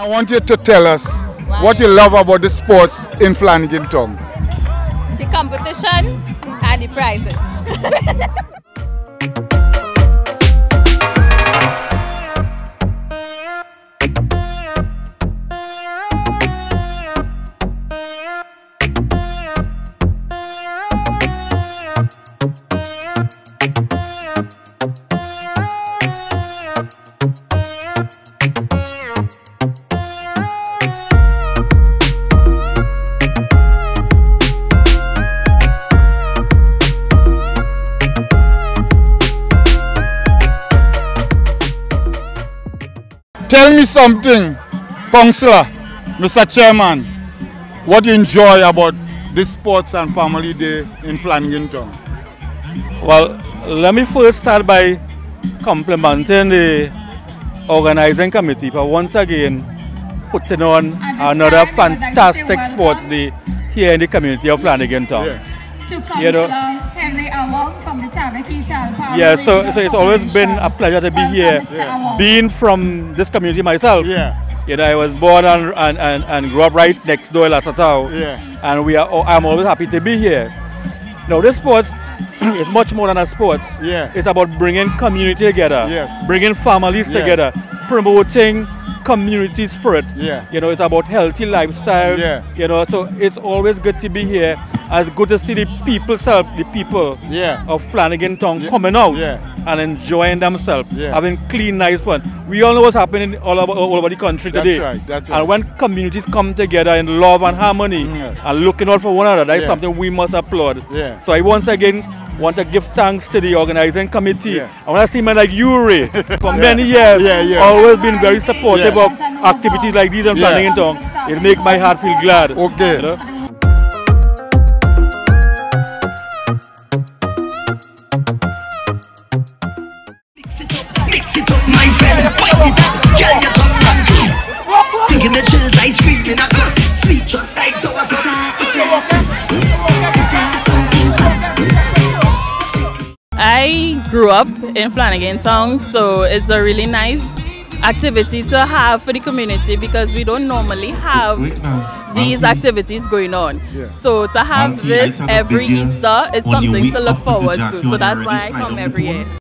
I want you to tell us what you love about the sports in Flanagan Town. The competition and the prizes. Tell me something, Councillor, Mr. Chairman, what you enjoy about this Sports and Family Day in Flanagan Town. Well, let me first start by complimenting the organizing committee for once again putting on another fantastic sports day here in the community of Flanagan Town. Yeah. You know, yeah, so it's always been a pleasure to be here. Being from this community myself, you know, I was born and grew up right next door in Lasatau, and I'm always happy to be here. Now, this sports is much more than a sports. It's about bringing community together, bringing families together, promoting community spirit. You know, it's about healthy lifestyle. You know, so it's always good to be here. It's good to see the people of Flanagan Town coming out and enjoying themselves, having clean, nice fun. We all know what's happening all over the country today. That's right. And when communities come together in love and harmony and looking out for one another, that's something we must applaud. So I once again want to give thanks to the organizing committee. I want to see men like you, Ray, for many years, always been very supportive of activities like these in Flanagan Town. It makes my heart feel glad. Okay. You know? Mix it up, my friend. Wind it up, girl, you top man. You give me chills, I scream up. Sweet just like so. I grew up in Flanagan Town, so it's a really nice activity to have for the community because we don't normally have these activities going on. So to have this every Easter is something to look forward to. So that's why I come every year.